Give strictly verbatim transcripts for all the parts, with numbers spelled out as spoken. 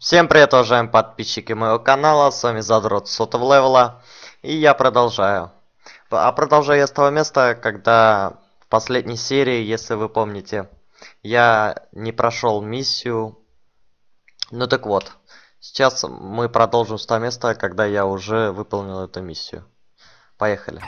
Всем привет, уважаемые подписчики моего канала, с вами Задрот сотого левела, и я продолжаю. А продолжаю я с того места, когда в последней серии, если вы помните, я не прошел миссию. Ну так вот, сейчас мы продолжим с того места, когда я уже выполнил эту миссию. Поехали.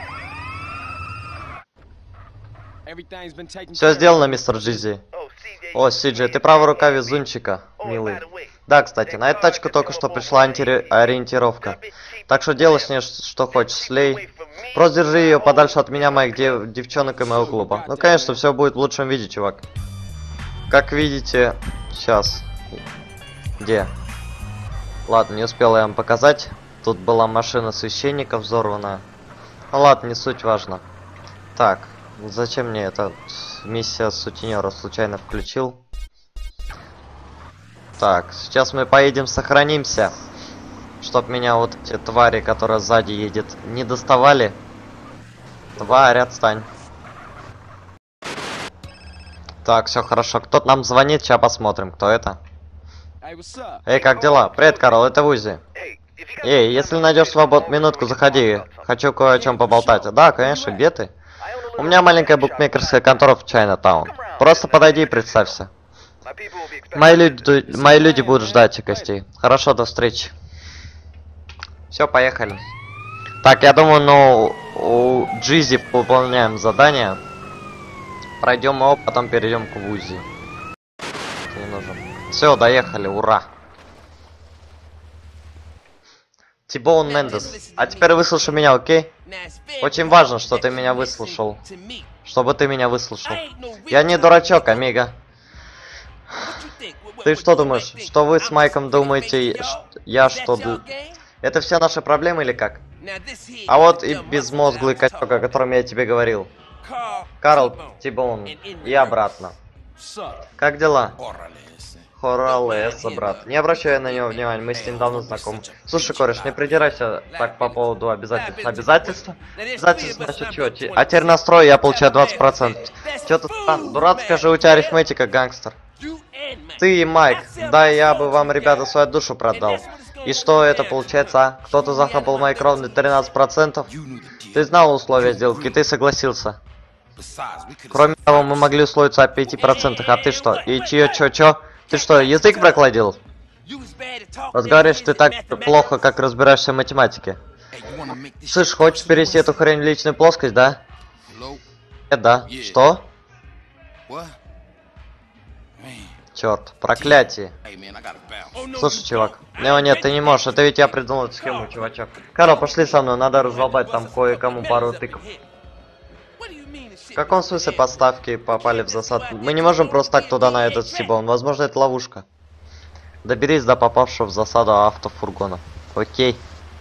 Все сделано, мистер Джизи. О, Сиджи, ты правая рука везунчика, милый. Да, кстати, на эту тачку только что пришла ориентировка. Так что делай с ней что хочешь, слей. Просто держи ее подальше от меня, моих дев девчонок и моего клуба. Ну, конечно, все будет в лучшем виде, чувак. Как видите, сейчас. Где? Ладно, не успел я вам показать. Тут была машина священника взорвана. Ну ладно, не суть важно. Так, зачем мне эта миссия сутенера случайно включил? Так, сейчас мы поедем, сохранимся. Чтоб меня вот эти твари, которые сзади едет, не доставали. Тварь, отстань. Так, все хорошо. Кто-то нам звонит, сейчас посмотрим, кто это. Эй, как дела? Привет, Карл, это Вузи. Эй, если найдешь свободную минутку, заходи. Хочу кое о чем поболтать. Да, конечно, где ты? У меня маленькая букмекерская контора в Чайнатаун. Просто подойди и представься. Мои люди, мои люди будут ждать гостей. Хорошо, до встречи. Все, поехали. Так, я думаю, ну, у Джизи выполняем задание. Пройдем его, потом перейдем к Вузи. Не нужен. Все, доехали, ура. Тибоун Мендес. А теперь выслушай меня, окей? Очень важно, что ты меня выслушал. Чтобы ты меня выслушал. Я не дурачок, амиго. Ты что думаешь, что вы с Майком думаете, я что... Это все наши проблемы или как? А вот и безмозглый качок, о котором я тебе говорил. Карл, Тибоун и обратно. Как дела? Хоралеса, брат. Не обращай на него внимания, мы с ним давно знакомы. Слушай, кореш, не придирайся так по поводу обязательств. Обязательства? Обязательства насчет чего? А теперь настрой, я получаю двадцать процентов. Чё ты, дурак, скажи, у тебя арифметика, гангстер. Ты и Майк, да, я бы вам, ребята, свою душу продал. И что это получается, а? Кто-то захапал мои кровные тринадцать процентов? Ты знал условия сделки, ты согласился. Кроме того, мы могли условиться о пяти процентах, а ты что? И чё, чё, чё? Ты что, язык прокладил? Разговариваешь ты так плохо, как разбираешься в математике. Слышь, хочешь перевести эту хрень в личную плоскость, да? Э, да. Что? Черт, проклятие. Слушай, чувак. Не, нет, ты не можешь. Это ведь я придумал эту схему, чувачок. Карл, пошли со мной, надо разлобать там кое-кому пару тыков. В каком смысле подставки попали в засаду? Мы не можем просто так туда на этот стибон. Возможно, это ловушка. Доберись до попавшего в засаду автофургона. Окей.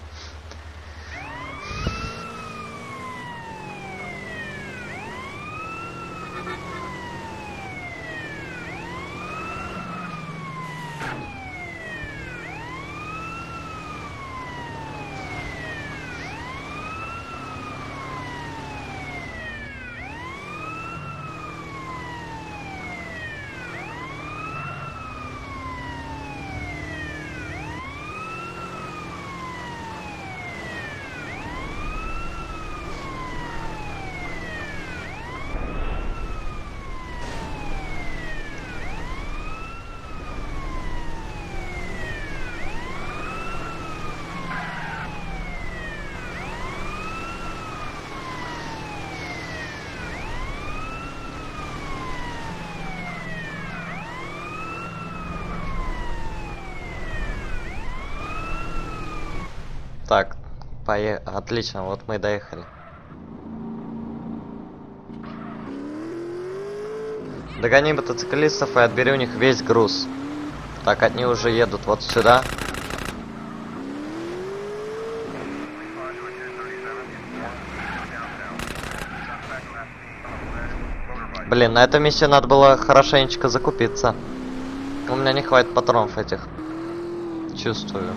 Так, пое... отлично, вот мы доехали. Догони мотоциклистов и отбери у них весь груз. Так, они уже едут вот сюда. Блин, на этой миссии надо было хорошенечко закупиться. У меня не хватит патронов этих. Чувствую.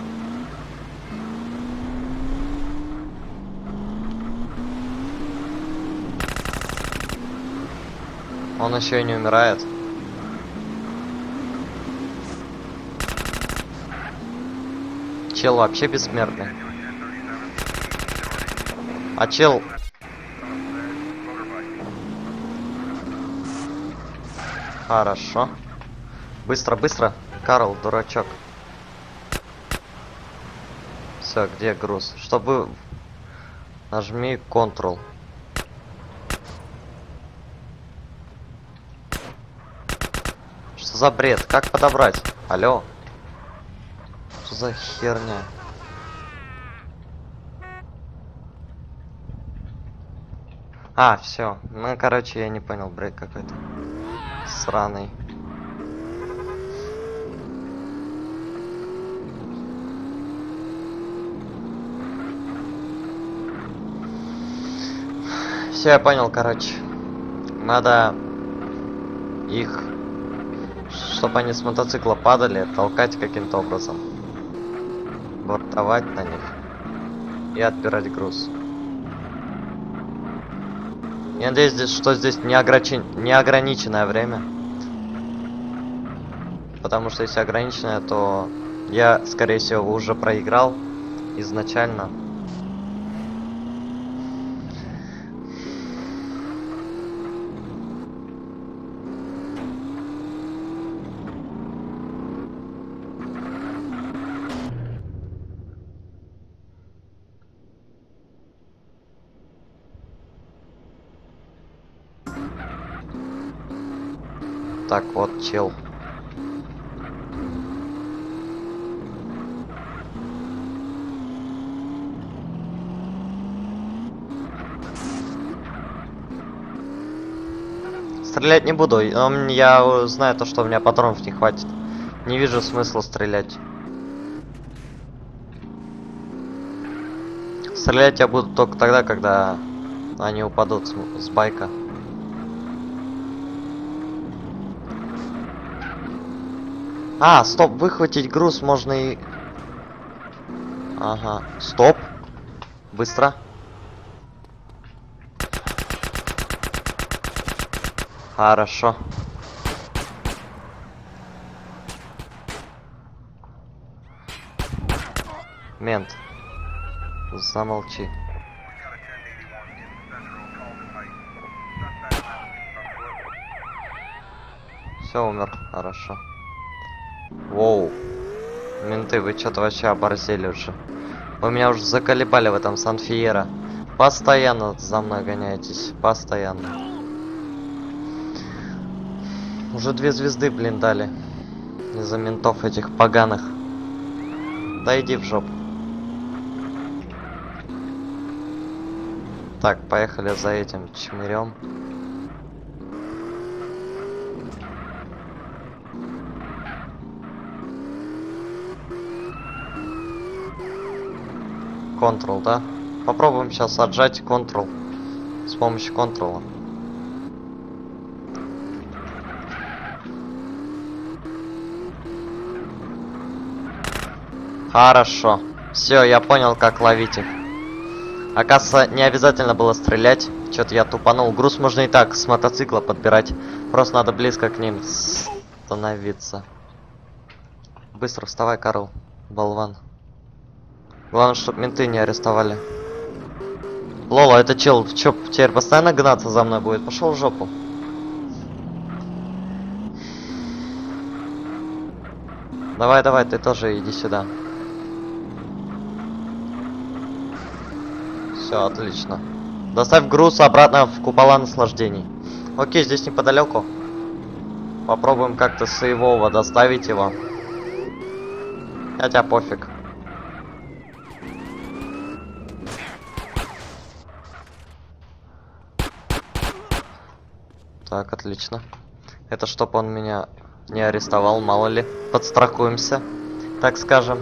Он еще и не умирает. чел вообще бессмертный. А чел... Хорошо. Быстро, быстро. Карл, дурачок. Все, где груз? Чтобы... Нажми Ctrl. Что за бред? Как подобрать? Алло? Что за херня? А, все. Ну, короче, я не понял, бред какой-то. Сраный. Все, я понял, короче. Надо их, чтобы они с мотоцикла падали, толкать каким-то образом. Бортовать на них. И отбирать груз. Я надеюсь, здесь, что здесь не, ограничен... не ограниченное время. Потому что если ограниченное, то я, скорее всего, уже проиграл изначально. Так, вот чел. Стрелять не буду, но я знаю то, что у меня патронов не хватит. Не вижу смысла стрелять. Стрелять я буду только тогда, когда они упадут с, с байка. А, стоп, выхватить груз можно и... Ага, стоп. Быстро. Хорошо. Мент. Замолчи. Все, умер. Хорошо. Воу. Менты, вы что-то вообще оборзели уже. Вы меня уже заколебали в этом Сан-Фьеро. Постоянно за мной гоняетесь. Постоянно. Уже две звезды, блин, дали. Из-за ментов этих поганых. Да иди в жопу. Так, поехали за этим чмырем. Ctrl, да? Попробуем сейчас отжать Ctrl с помощью Ctrl. Хорошо. Все, я понял, как ловить их. Оказывается, не обязательно было стрелять. Что-то я тупанул. Груз можно и так с мотоцикла подбирать. Просто надо близко к ним становиться. Быстро вставай, Карл, болван. Главное, чтобы менты не арестовали. Лола, это чел, чё, теперь постоянно гнаться за мной будет? Пошел в жопу. Давай, давай, ты тоже иди сюда. Все, отлично. Доставь груз обратно в купола наслаждений. Окей, здесь неподалеку. Попробуем как-то сейвово доставить его. Хотя пофиг. Так, отлично. Это чтоб он меня не арестовал, мало ли. Подстрахуемся, так скажем.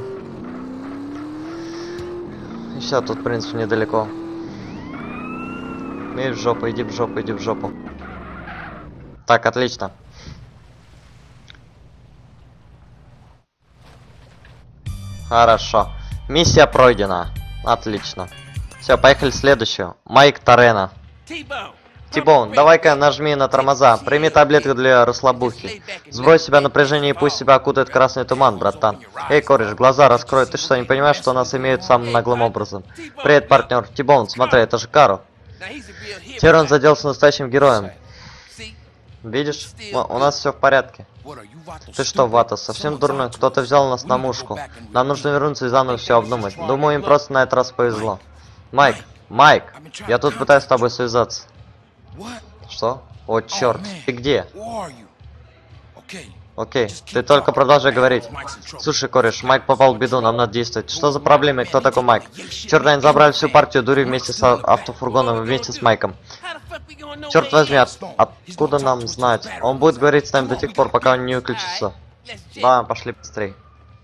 И все, тут, в принципе, недалеко. Иди в жопу, иди в жопу, иди в жопу. Так, отлично. Хорошо. Миссия пройдена. Отлично. Все, поехали в следующую. Майк Торрено. Тибоун, давай-ка нажми на тормоза. Прими таблетку для расслабухи. Сбрось себя напряжение и пусть себя окутает красный туман, братан. Эй, кореш, глаза раскрой. Ты что, не понимаешь, что нас имеют самым наглым образом? Привет, партнер. Тибоун, смотри, это же Карл. Теперь он заделся настоящим героем. Видишь? У нас все в порядке. Ты что, Вата, совсем дурной? Кто-то взял нас на мушку. Нам нужно вернуться и заново все обдумать. Думаю, им просто на этот раз повезло. Майк, Майк, я тут пытаюсь с тобой связаться. Что? О, черт, ты где? Окей, ты только продолжай говорить. Слушай, кореш, Майк попал в беду, нам надо действовать. Что за проблема и кто такой Майк? Черт, они забрали всю партию дури вместе с автофургоном и вместе с Майком. Черт возьми, от, откуда нам знать? Он будет говорить с нами до тех пор, пока он не выключится. Да, пошли быстрей.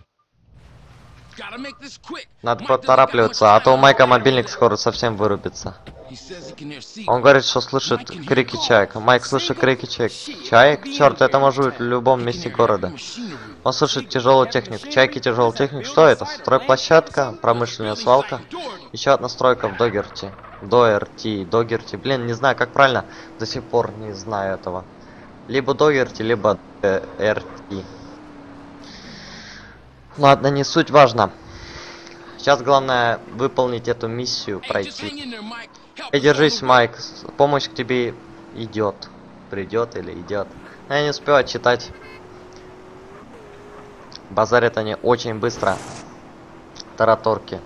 Надо поторапливаться, а то у Майка мобильник скоро совсем вырубится. Он говорит, что слышит крики чаек. Майк слышит крики чаек. Чаек? Черт, это может быть в любом месте города. Он слышит тяжелую технику. Чайки, тяжелую технику. Что это? Стройплощадка? Промышленная свалка? Еще одна стройка в Догерти. Доерти, Догерти. Блин, не знаю, как правильно. До сих пор не знаю этого. Либо Догерти, либо Эрти. Ладно, не суть важно. Сейчас главное выполнить эту миссию, пройти. Эй, держись, Майк. Помощь к тебе идет. Придет или идет. Я не успеваю читать. Базарят они очень быстро. Тараторки.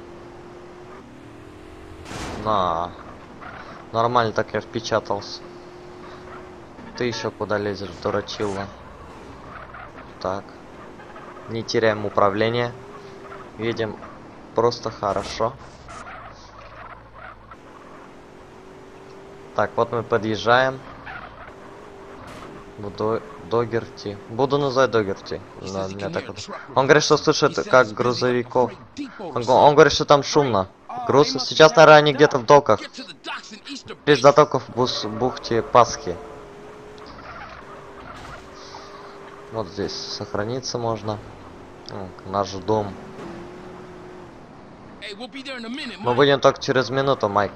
На. Нормально так я впечатался. Ты еще куда лезешь, дурачилла? Так. Не теряем управление. Едем просто хорошо. Так, вот мы подъезжаем. Буду Догерти. Буду называть Догерти. Да, меня так вот. Он говорит, что слышит как грузовиков. Он, он говорит, что там шумно. Груз. Сейчас, наверное, они где-то в доках. Здесь затоков в бухте Пасхи. Вот здесь сохраниться можно. О, наш дом. Мы будем только через минуту, Майк.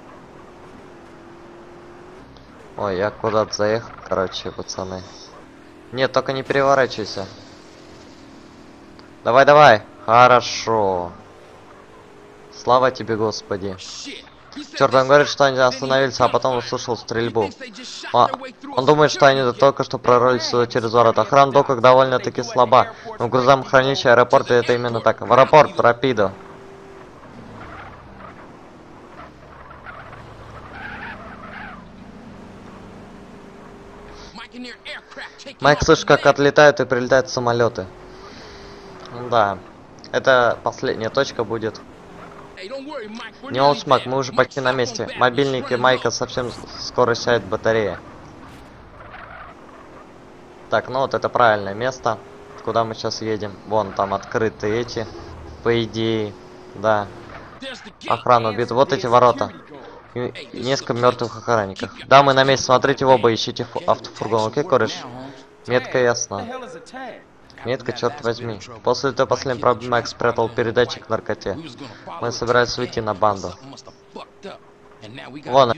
Ой, я куда-то заехал, короче, пацаны. Нет, только не переворачивайся. Давай, давай. Хорошо. Слава тебе, Господи. Черт, он говорит, что они остановились, а потом услышал стрельбу. А, он думает, что они только что прорвались сюда через ворота. Охрана в доках довольно-таки слаба. Но в грузовом хранилище аэропорта это именно так. В аэропорт, рапидо. Майк слышит, как отлетают и прилетают самолеты. Да. Это последняя точка будет. Не волнуйся, Мак, мы уже почти на месте. Мобильники Майка совсем скоро сядет батарея. Так, ну вот это правильное место, куда мы сейчас едем. Вон там открыты эти, по идее, да. Охрана убит. Вот эти ворота. И несколько мертвых охранников. Да, мы на месте. Смотрите в оба, ищите автофургон. Окей, кореш? Метка ясно. Метка, черт возьми. После той последней проблемы Майк спрятал передатчик к наркоте. Мы собирались выйти на банду. Вон.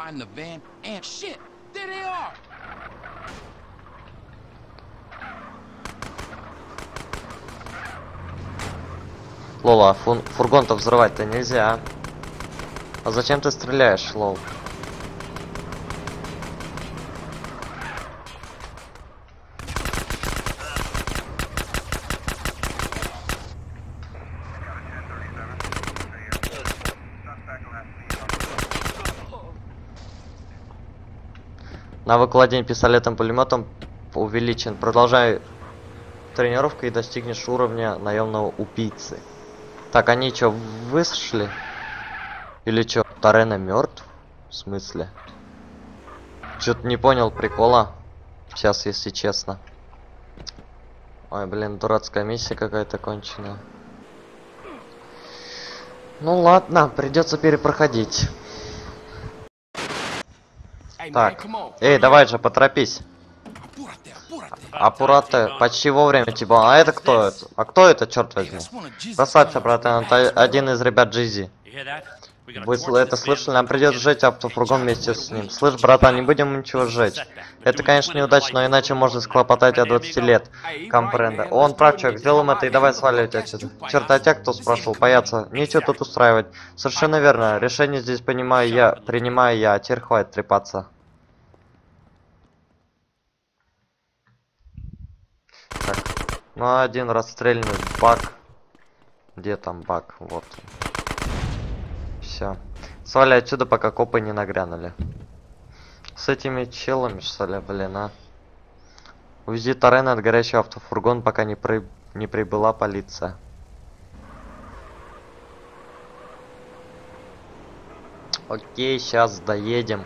Лола, фургон-то взрывать-то нельзя. А зачем ты стреляешь, Лол? Навык владения пистолетом-пулеметом увеличен. Продолжай тренировку и достигнешь уровня наемного убийцы. Так, они что, вышли? Или что, Торена мертв? В смысле? Что-то не понял прикола. Сейчас, если честно. Ой, блин, дурацкая миссия какая-то конченая. Ну ладно, придется перепроходить. Так, эй, давай же, поторопись. Апурате, почти вовремя, типа, а это кто это? А кто это, черт возьми? Красавица, братан, это один из ребят Джизи. Вы это слышали? Нам придется сжечь автофургон вместе с ним. Слышь, братан, не будем ничего сжечь. Это, конечно, неудачно, но иначе можно схлопотать от двадцати лет. Компренда. Он прав, человек, сделаем это и давай сваливать отсюда. Черт, а тебя кто спрашивал? Бояться. Нечего тут устраивать. Совершенно верно. Решение здесь понимаю я, принимаю я, а теперь хватит трепаться. Так. Ну, один расстрельный баг. Где там баг? Вот. Все. Свали отсюда, пока копы не нагрянули. С этими челами, что ли, блин, а? Увези Торрена от горящего автофургон, пока не, при... не прибыла полиция. Окей, сейчас доедем.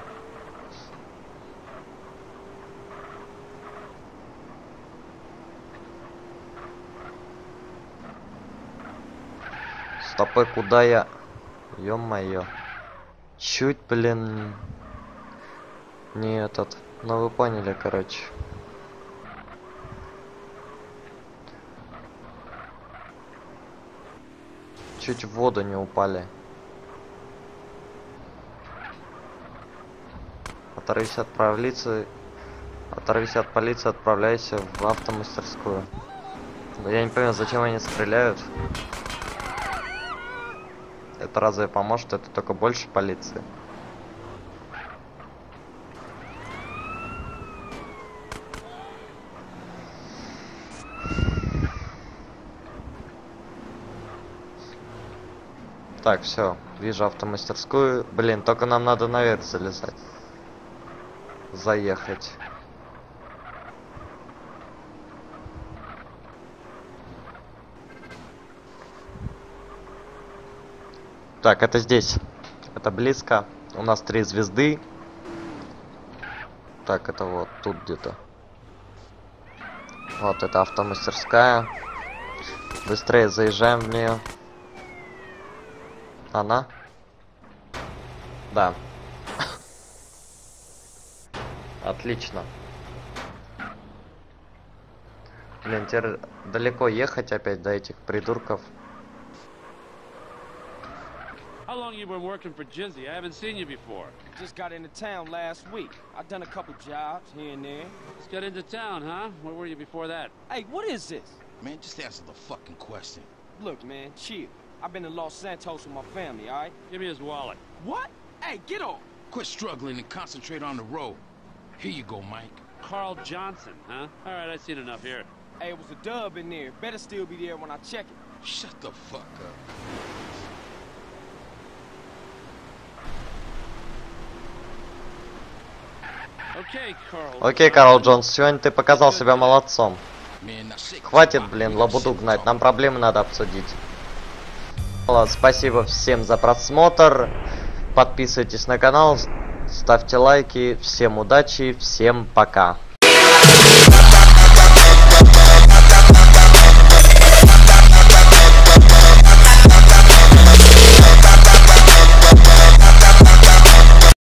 Стопы, куда я? Ё-моё. Чуть, блин. Не этот. Ну вы поняли, короче. Чуть в воду не упали. Оторвись от полиции. Оторвись от полиции, отправляйся в автомастерскую. Я не понимаю, зачем они стреляют. Это разве поможет? Это только больше полиции. Так, все, вижу автомастерскую. Блин, только нам надо наверх залезать. Заехать. Так, это здесь. Это близко. У нас три звезды. Так, это вот тут где-то. Вот это автомастерская. Быстрее заезжаем в нее. Она? Да. Отлично. Блин, теперь далеко ехать опять до этих придурков. How long you been working for Jizzy? I haven't seen you before. Just got into town last week. I've done a couple jobs here and there. Just got into town, huh? Where were you before that? Hey, what is this? Man, just answer the fucking question. Look, man, chill. I've been to Los Santos with my family, all right? Give me his wallet. What? Hey, get off! Quit struggling and concentrate on the road. Here you go, Mike. Carl Johnson, huh? All right, I've seen enough here. Hey, it was a dub in there. Better still be there when I check it. Shut the fuck up. Окей, Карл Джонс, сегодня ты показал себя молодцом. Хватит, блин, лабуду гнать, нам проблемы надо обсудить. Спасибо всем за просмотр. Подписывайтесь на канал, ставьте лайки. Всем удачи, всем пока.